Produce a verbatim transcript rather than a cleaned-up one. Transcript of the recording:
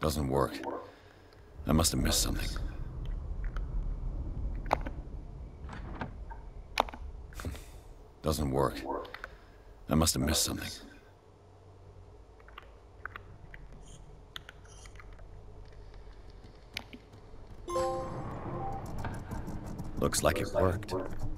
Doesn't work. I must have missed something. Doesn't work. I must have missed something. Looks like it worked.